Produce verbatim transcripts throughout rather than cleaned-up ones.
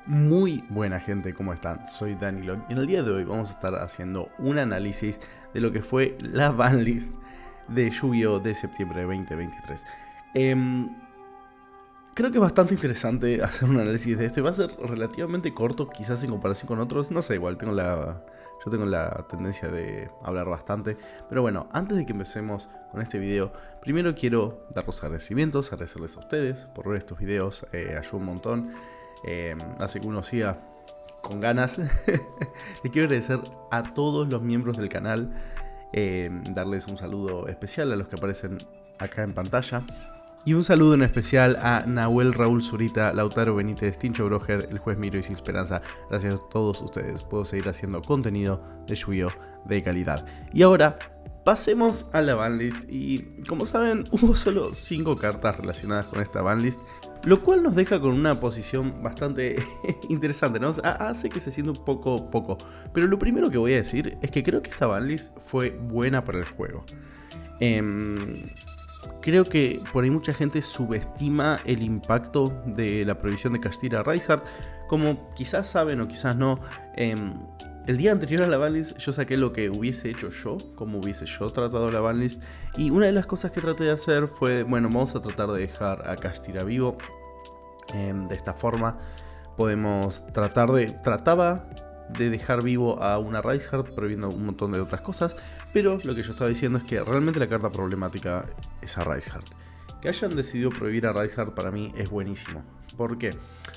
Muy buena gente, ¿cómo están? Soy Danilon y en el día de hoy vamos a estar haciendo un análisis de lo que fue la banlist de Yu-Gi-Oh! De septiembre de veinte veintitrés. Eh, creo que es bastante interesante hacer un análisis de este. Va a ser relativamente corto, quizás en comparación con otros. No sé, igual tengo la, yo tengo la tendencia de hablar bastante. Pero bueno, antes de que empecemos con este video, primero quiero dar los agradecimientos, agradecerles a ustedes por ver estos videos, eh, ayuda un montón. Eh, hace que uno siga con ganas. Les quiero agradecer a todos los miembros del canal, eh, darles un saludo especial a los que aparecen acá en pantalla. Y un saludo en especial a Nahuel Raúl Zurita, Lautaro Benítez, Tincho Broger, el juez Miro y Sin Esperanza. Gracias a todos ustedes. Puedo seguir haciendo contenido de Yu-Gi-Oh! De calidad. Y ahora pasemos a la banlist. Y como saben, hubo solo cinco cartas relacionadas con esta banlist, lo cual nos deja con una posición bastante interesante, ¿no? O sea, hace que se sienta un poco poco. Pero lo primero que voy a decir es que creo que esta banlist fue buena para el juego. Eh, creo que por ahí mucha gente subestima el impacto de la prohibición de Kashtira Reinhardt. Como quizás saben o quizás no, eh, el día anterior a la banlist yo saqué lo que hubiese hecho yo, como hubiese yo tratado la banlist. Y una de las cosas que traté de hacer fue, bueno, vamos a tratar de dejar a Kashtira vivo. Eh, de esta forma podemos tratar de... Trataba de dejar vivo a una Reinhardt, prohibiendo un montón de otras cosas. Pero lo que yo estaba diciendo es que realmente la carta problemática es a Reinhardt. Que hayan decidido prohibir a Reinhardt para mí es buenísimo. ¿Por qué?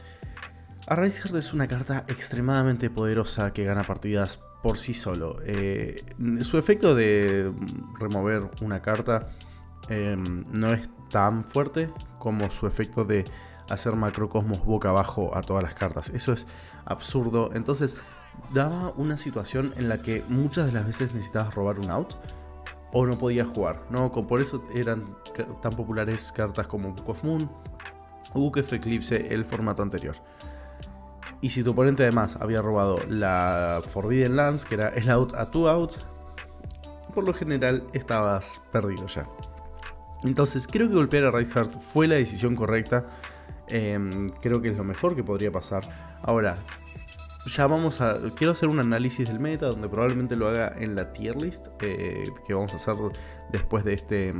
A Reinhardt es una carta extremadamente poderosa que gana partidas por sí solo. Eh, su efecto de remover una carta eh, no es tan fuerte como su efecto de hacer macrocosmos boca abajo a todas las cartas. Eso es absurdo. Entonces daba una situación en la que muchas de las veces necesitabas robar un out o no podías jugar, ¿no? Por eso eran tan populares cartas como Book of Moon o Book of Eclipse, el formato anterior. Y si tu oponente además había robado la Forbidden Lance, que era el out a two out, por lo general estabas perdido ya. Entonces creo que golpear a Reinhardt fue la decisión correcta. Eh, creo que es lo mejor que podría pasar. Ahora, ya vamos a... Quiero hacer un análisis del meta, donde probablemente lo haga en la tier list, eh, que vamos a hacer después de este...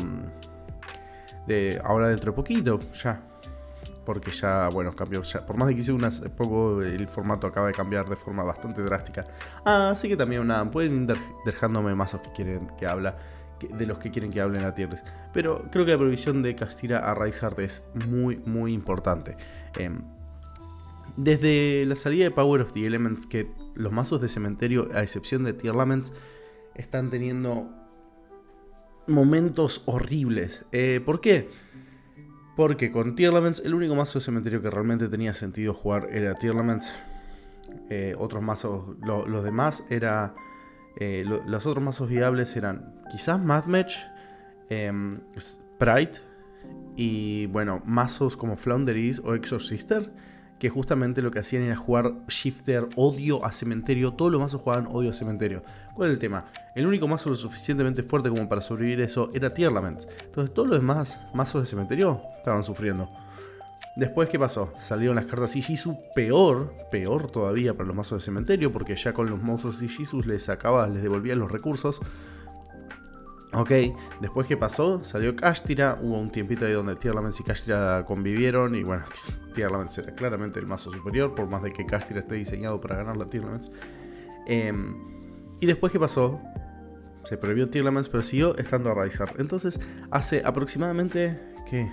De ahora dentro de poquito, ya. Porque ya, bueno, cambió ya. Por más de que hice unas poco, el formato acaba de cambiar de forma bastante drástica. Ah, así que también nada, pueden ir dejándome mazos que quieren que habla, que, de los que quieren que hable en la tier list. Pero creo que la prohibición de Kashtira a Reinhardt es muy, muy importante. Eh, desde la salida de Power of the Elements, que los mazos de cementerio, a excepción de Tearlaments, están teniendo momentos horribles. Eh, ¿Por qué? Porque con Tearlaments el único mazo de cementerio que realmente tenía sentido jugar era Tearlaments. Eh, otros mazos, lo, los demás era... Eh, lo, los otros mazos viables eran quizás Madmatch, eh, Sprite y bueno, mazos como Flounderies o Exorcister, que justamente lo que hacían era jugar Shifter, odio a cementerio. Todos los mazos jugaban odio a cementerio. ¿Cuál es el tema? El único mazo lo suficientemente fuerte como para sobrevivir eso era Tearlaments. Entonces todos los demás mazos de cementerio estaban sufriendo. Después, ¿qué pasó? Salieron las cartas Ijisu, peor, peor todavía para los mazos de cementerio, porque ya con los monstruos Ijisu les sacaba, les devolvían los recursos. Ok, después, ¿qué pasó? Salió Kashtira, hubo un tiempito ahí donde Tearlaments y Kashtira convivieron, y bueno, Tearlaments era claramente el mazo superior, por más de que Kashtira esté diseñado para ganar la Tearlaments. Eh, y después, ¿qué pasó? Se prohibió Tearlaments, pero siguió estando a Reinhardt. Entonces, hace aproximadamente, ¿qué?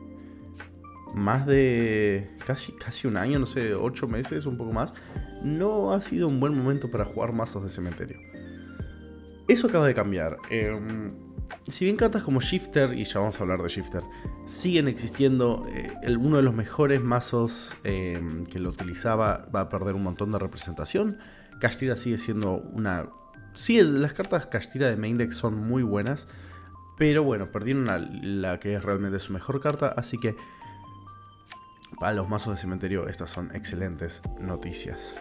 Más de casi, casi un año, no sé, ocho meses, un poco más, no ha sido un buen momento para jugar mazos de cementerio. Eso acaba de cambiar. Eh, si bien cartas como Shifter, y ya vamos a hablar de Shifter, siguen existiendo, eh, el, uno de los mejores mazos eh, que lo utilizaba va a perder un montón de representación. Kashtira sigue siendo una... Sí, las cartas Kashtira de main deck son muy buenas, pero bueno, perdieron a la que es realmente su mejor carta, así que para los mazos de cementerio estas son excelentes noticias.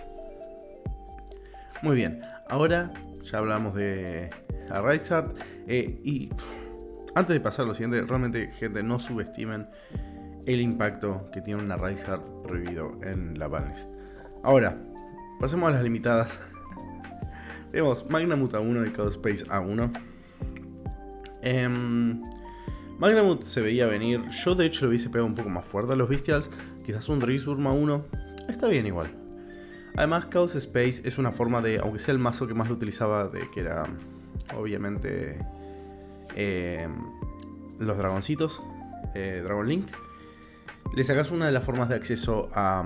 Muy bien, ahora ya hablamos de a Reinhardt, eh, y antes de pasar a lo siguiente, realmente, gente, no subestimen el impacto que tiene una Reinhardt prohibido en la banlist. Ahora, pasemos a las limitadas. Tenemos Magnamut A uno y Chaos Space A uno. Eh, Magnamut se veía venir. Yo de hecho lo hubiese pegado un poco más fuerte a los Bestials. Quizás un Dreamsburn A uno. Está bien igual. Además, Chaos Space es una forma de, aunque sea el mazo que más lo utilizaba, de que era obviamente eh, los dragoncitos, eh, Dragon Link, le sacas una de las formas de acceso a,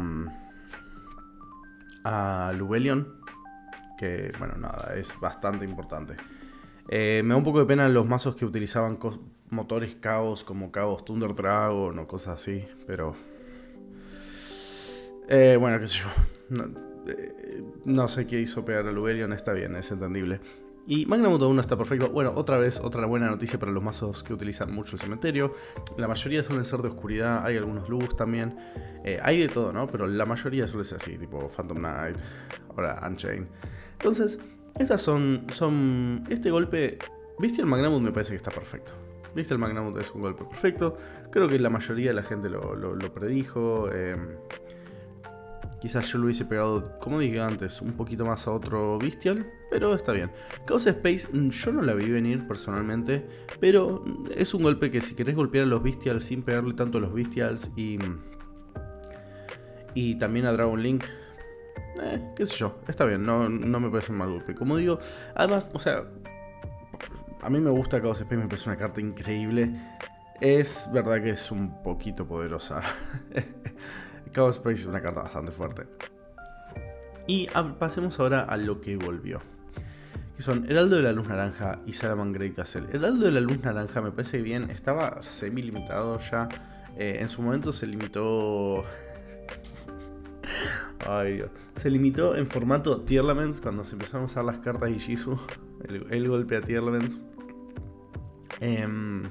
a Lubellion, que bueno, nada, es bastante importante. Eh, me da un poco de pena los mazos que utilizaban motores Chaos como Chaos Thunder Dragon o cosas así, pero eh, bueno, qué sé yo. No, eh, no sé qué hizo pegar a Lubellion, está bien, es entendible. Y Magnamut A uno está perfecto. Bueno, otra vez, otra buena noticia para los mazos que utilizan mucho el cementerio. La mayoría suelen ser de oscuridad, hay algunos luz también. Eh, hay de todo, ¿no? Pero la mayoría suele ser así, tipo Phantom Knight, ahora Unchained. Entonces, estas son, son... Este golpe... ¿Viste el Magnamut? Me parece que está perfecto. ¿Viste el Magnamut? Es un golpe perfecto. Creo que la mayoría de la gente lo, lo, lo predijo. Eh, Quizás yo lo hubiese pegado, como dije antes, un poquito más a otro Bestial, pero está bien. Chaos Space yo no la vi venir personalmente, pero es un golpe que si querés golpear a los Bestials sin pegarle tanto a los Bestials y, y también a Dragon Link, eh, qué sé yo, está bien, no, no me parece un mal golpe. Como digo, además, o sea, a mí me gusta Chaos Space, me parece una carta increíble. Es verdad que es un poquito poderosa. Chaos Space es una carta bastante fuerte. Y pasemos ahora a lo que volvió, que son Heraldo de la Luz Naranja y Salamangreat Great Castle. Heraldo de la Luz Naranja me parece bien, estaba semi limitado ya. Eh, en su momento se limitó... Ay, Dios. Se limitó en formato Tearlaments cuando se empezaron a usar las cartas de Ichizu. El, el golpe a Tearlaments. Eh,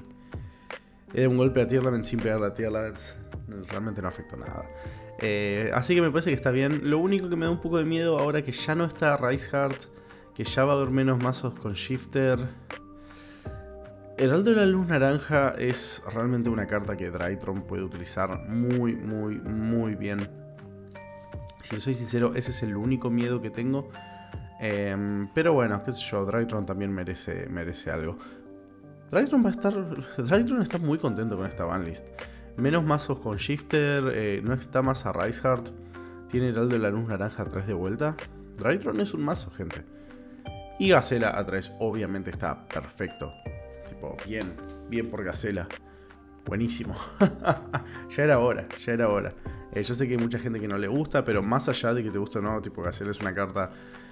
era un golpe a Tearlaments sin pegarle a Tearlaments. Realmente no afectó nada. Eh, así que me parece que está bien. Lo único que me da un poco de miedo ahora que ya no está Riseheart, que ya va a haber menos mazos con Shifter. Heraldo de la Luz Naranja es realmente una carta que Drytron puede utilizar muy, muy, muy bien. Si soy sincero, ese es el único miedo que tengo. Eh, pero bueno, qué sé yo, Drytron también merece, merece algo. Drytron va a estar. Drytron está muy contento con esta banlist. Menos mazos con Shifter, eh, no está más a Riseheart. Tiene Heraldo de la Luz Naranja a tres de vuelta. Drytron es un mazo, gente. Y Gacela a tres, obviamente está perfecto. Tipo, bien, bien por Gacela. Buenísimo. Ya era hora, ya era hora. Eh, yo sé que hay mucha gente que no le gusta, pero más allá de que te guste o no, tipo, Gacela es una carta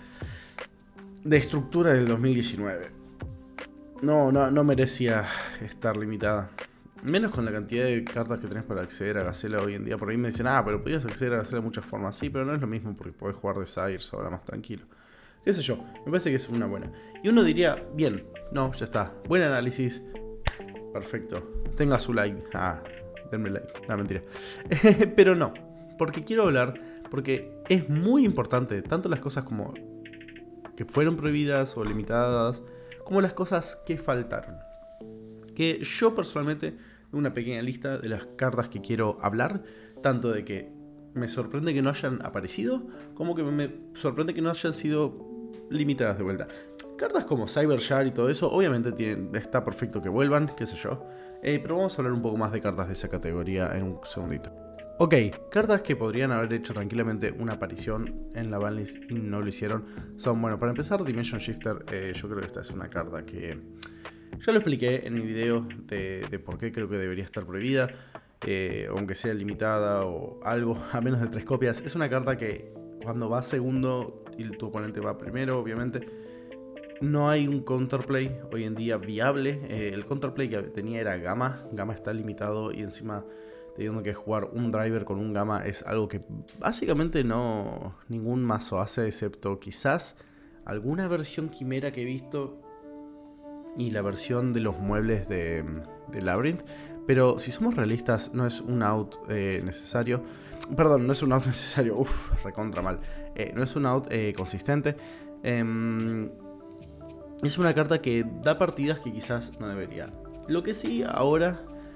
de estructura del dos mil diecinueve. No, no, no merecía estar limitada. Menos con la cantidad de cartas que tenés para acceder a Gacela hoy en día. Por ahí me dicen, ah, pero podías acceder a Gacela de muchas formas. Sí, pero no es lo mismo porque podés jugar de Sires ahora más tranquilo. Qué sé yo, me parece que es una buena. Y uno diría, bien, no, ya está. Buen análisis. Perfecto. Tenga su like. Ah, denme like. No, mentira. Pero no, porque quiero hablar, porque es muy importante, tanto las cosas como que fueron prohibidas o limitadas, como las cosas que faltaron. Que yo personalmente una pequeña lista de las cartas que quiero hablar, tanto de que me sorprende que no hayan aparecido, como que me sorprende que no hayan sido limitadas de vuelta. Cartas como Cybershard y todo eso, obviamente tienen, está perfecto que vuelvan, qué sé yo, eh, pero vamos a hablar un poco más de cartas de esa categoría en un segundito. Ok, cartas que podrían haber hecho tranquilamente una aparición en la banlist y no lo hicieron son, bueno, para empezar, Dimension Shifter. eh, yo creo que esta es una carta que ya lo expliqué en mi video de, de por qué creo que debería estar prohibida, eh, aunque sea limitada o algo, a menos de tres copias. Es una carta que cuando va segundo y tu oponente va primero, obviamente, no hay un counterplay hoy en día viable. Eh, el counterplay que tenía era Gamma. Gamma está limitado y encima teniendo que jugar un driver con un Gamma es algo que básicamente no ningún mazo hace, excepto quizás alguna versión quimera que he visto y la versión de los muebles de, de Labyrinth. Pero si somos realistas, no es un out eh, necesario. Perdón, no es un out necesario. Uff, recontra mal. Eh, no es un out eh, consistente. Eh, es una carta que da partidas que quizás no debería. Lo que sí, ahora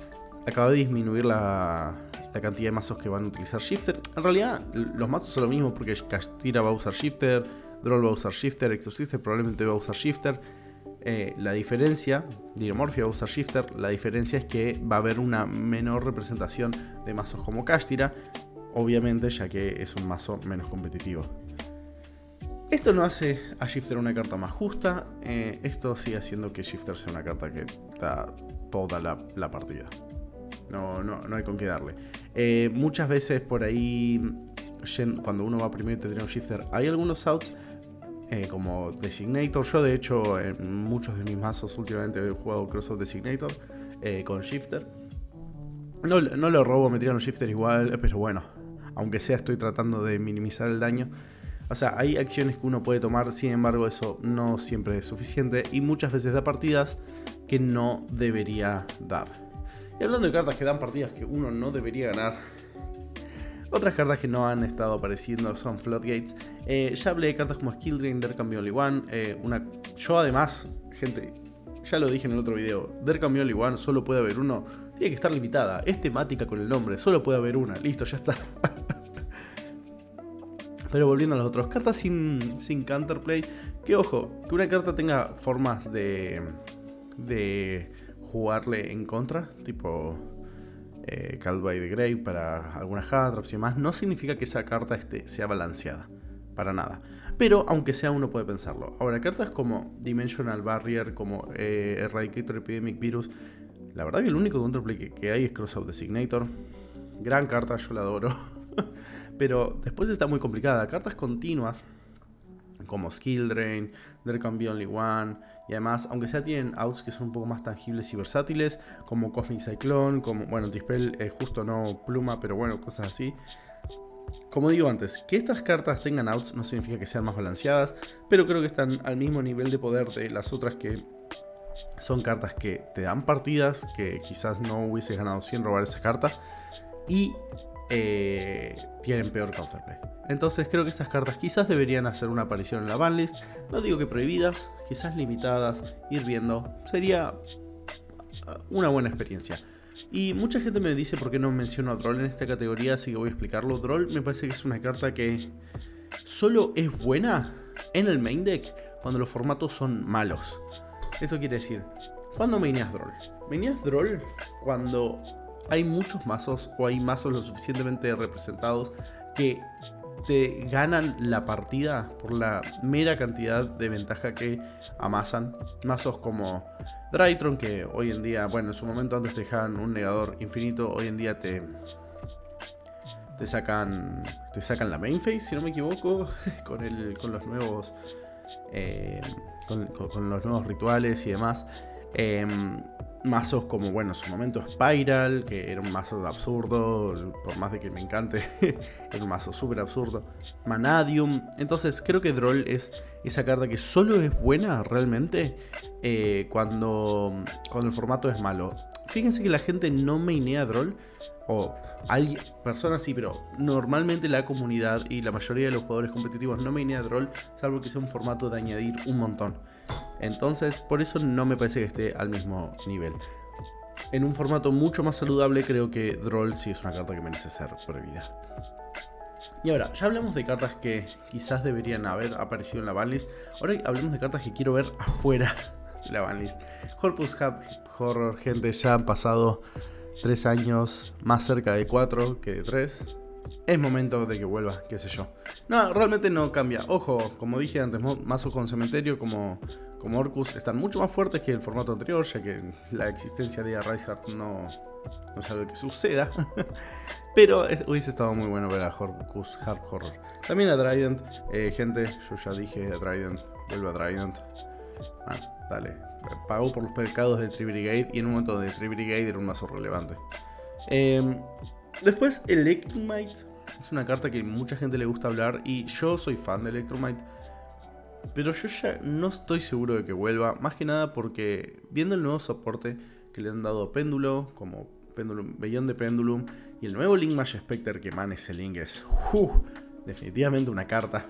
acaba de disminuir la, la cantidad de mazos que van a utilizar Shifter. En realidad, los mazos son lo mismo porque Kashtira va a usar Shifter, Droll va a usar Shifter, Exorcister probablemente va a usar Shifter. Eh, la diferencia, Diromorphia va a usar Shifter, la diferencia es que va a haber una menor representación de mazos como Kashtira, obviamente, ya que es un mazo menos competitivo. Esto no hace a Shifter una carta más justa, eh, esto sigue haciendo que Shifter sea una carta que da toda la, la partida. No, no, no hay con qué darle. Eh, muchas veces por ahí, cuando uno va primero y tendría un Shifter, hay algunos outs eh, como Designator. Yo de hecho en muchos de mis mazos últimamente he jugado Cross of Designator eh, con Shifter. No, no lo robo, me tiran un Shifter igual, pero bueno, aunque sea estoy tratando de minimizar el daño. O sea, hay acciones que uno puede tomar, sin embargo eso no siempre es suficiente y muchas veces da partidas que no debería dar. Y hablando de cartas que dan partidas que uno no debería ganar, otras cartas que no han estado apareciendo son Floodgates. Eh, ya hablé de cartas como Skill Drain, There Can Be Only One. Eh, una... Yo además, gente, ya lo dije en el otro video, There Can Be Only One, solo puede haber uno. Tiene que estar limitada, es temática con el nombre, solo puede haber una, listo, ya está. Pero volviendo a las otras cartas sin, sin counterplay, que ojo, que una carta tenga formas de, de jugarle en contra, tipo eh, Called by the Grave para algunas hand traps y demás, no significa que esa carta esté, sea balanceada, para nada. Pero aunque sea, uno puede pensarlo. Ahora, cartas como Dimensional Barrier, como eh, Eradicator Epidemic Virus, la verdad que el único counterplay que, que hay es Cross of Designator. Gran carta, yo la adoro. Pero después está muy complicada. Cartas continuas como Skill Drain, There Can Be Only One, y además, aunque sea, tienen outs que son un poco más tangibles y versátiles, como Cosmic Cyclone, como, bueno, Dispel es justo no pluma, pero bueno, cosas así. Como digo antes, que estas cartas tengan outs no significa que sean más balanceadas, pero creo que están al mismo nivel de poder de las otras, que son cartas que te dan partidas, que quizás no hubieses ganado sin robar esa carta, y Eh, tienen peor counterplay. Entonces creo que esas cartas quizás deberían hacer una aparición en la banlist. No digo que prohibidas, quizás limitadas, ir viendo. Sería una buena experiencia. Y mucha gente me dice por qué no menciono a Droll en esta categoría, así que voy a explicarlo. Droll me parece que es una carta que solo es buena en el main deck cuando los formatos son malos. Eso quiere decir, ¿cuándo maineas Droll? Maineas Droll cuando hay muchos mazos o hay mazos lo suficientemente representados que te ganan la partida por la mera cantidad de ventaja que amasan. Mazos como Drytron, que hoy en día, bueno, en su momento antes te dejaban un negador infinito, hoy en día te te sacan te sacan la main phase, si no me equivoco, con el con los nuevos eh, con, con, con los nuevos rituales y demás. Eh, mazos como, bueno, en su momento Spiral, que era un mazo absurdo, por más de que me encante, era un mazo súper absurdo. Manadium. Entonces creo que Droll es esa carta que solo es buena realmente eh, cuando, cuando el formato es malo. Fíjense que la gente no mainea Droll, o alguien, personas sí, pero normalmente la comunidad y la mayoría de los jugadores competitivos no mainea Droll, salvo que sea un formato de añadir un montón. Entonces, por eso no me parece que esté al mismo nivel. En un formato mucho más saludable, creo que Droll sí es una carta que merece ser prohibida. Y ahora, ya hablamos de cartas que quizás deberían haber aparecido en la banlist. Ahora hablemos de cartas que quiero ver afuera de la banlist. Corpus Hub Horror, gente, ya han pasado tres años, más cerca de cuatro que de tres. Es momento de que vuelva, qué sé yo. No, realmente no cambia. Ojo, como dije antes, mazos con cementerio como, como Orcus están mucho más fuertes que el formato anterior, ya que la existencia de Arizard no, no es algo que suceda. Pero hubiese estado muy bueno ver a Orcus Hard Horror. También a Trident, eh, gente, yo ya dije a Trident, vuelve a Trident. Ah, dale, pagó por los pecados de Tree Brigade y en un momento de Tree Brigade era un mazo relevante. Eh, después, Electrumite. Es una carta que mucha gente le gusta hablar y yo soy fan de Electrumite, pero yo ya no estoy seguro de que vuelva, más que nada porque viendo el nuevo soporte que le han dado a Péndulo, como Pendulum, Beyond the Pendulum, y el nuevo Link Mage Spectre, que man, ese Link es uh, definitivamente una carta.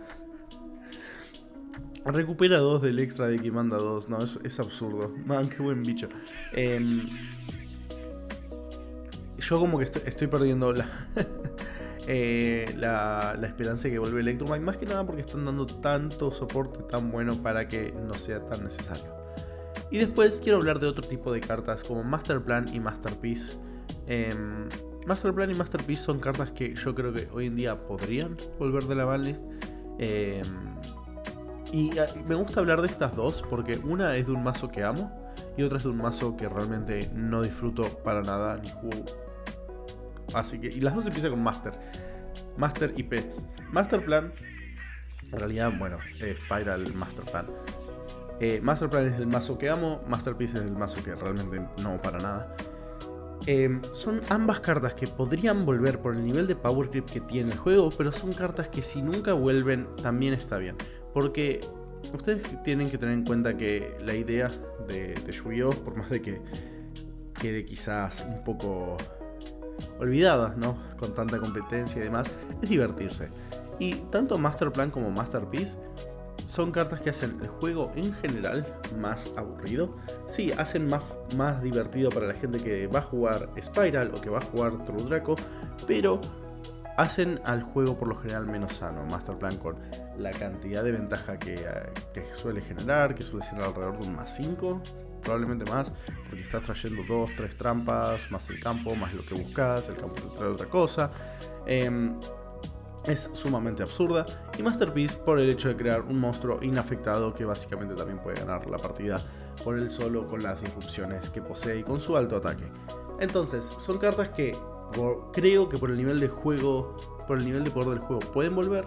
Recupera dos del extra de que manda dos, no, es, es absurdo, man, qué buen bicho. Eh, yo como que estoy, estoy perdiendo la, eh, la, la esperanza de que vuelva Electromite, más que nada porque están dando tanto soporte tan bueno para que no sea tan necesario. Y después quiero hablar de otro tipo de cartas como Master Plan y Masterpiece. Eh, Master Plan y Masterpiece son cartas que yo creo que hoy en día podrían volver de la banlist. Eh, y me gusta hablar de estas dos porque una es de un mazo que amo y otra es de un mazo que realmente no disfruto para nada ni juego. Así que, y las dos empiezan con Master. Master I P. Master Plan, en realidad, bueno, es Spiral Master Plan. Eh, Master Plan es el mazo que amo, Masterpiece es el mazo que realmente no para nada. Eh, son ambas cartas que podrían volver por el nivel de power creep que tiene el juego, pero son cartas que si nunca vuelven también está bien. Porque ustedes tienen que tener en cuenta que la idea de, de Yu-Gi-Oh, por más de que quede quizás un poco olvidada, ¿no? Con tanta competencia y demás, es divertirse. Y tanto Master Plan como Masterpiece son cartas que hacen el juego en general más aburrido. Sí, hacen más, más divertido para la gente que va a jugar Spiral o que va a jugar True Draco, pero hacen al juego por lo general menos sano. Master Plan con la cantidad de ventaja que, que suele generar, que suele ser alrededor de un más cinco, probablemente más, porque estás trayendo dos, tres trampas, más el campo, más lo que buscas, el campo te trae otra cosa. Eh, Es sumamente absurda. Y Masterpiece por el hecho de crear un monstruo inafectado que básicamente también puede ganar la partida por él solo con las disrupciones que posee y con su alto ataque. Entonces, son cartas que por, creo que por el nivel de juego, por el nivel de poder del juego pueden volver.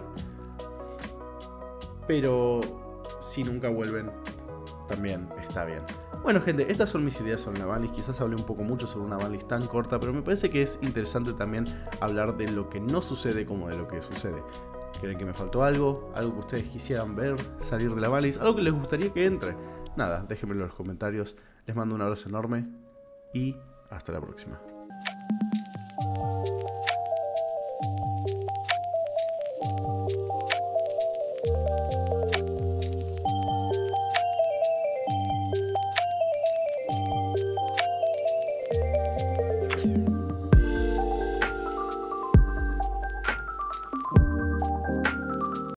Pero si nunca vuelven, también está bien. Bueno gente, estas son mis ideas sobre la banlist. Quizás hablé un poco mucho sobre una banlist tan corta, pero me parece que es interesante también hablar de lo que no sucede como de lo que sucede. ¿Creen que me faltó algo? ¿Algo que ustedes quisieran ver salir de la banlist? ¿Algo que les gustaría que entre? Nada, déjenmelo en los comentarios. Les mando un abrazo enorme y hasta la próxima.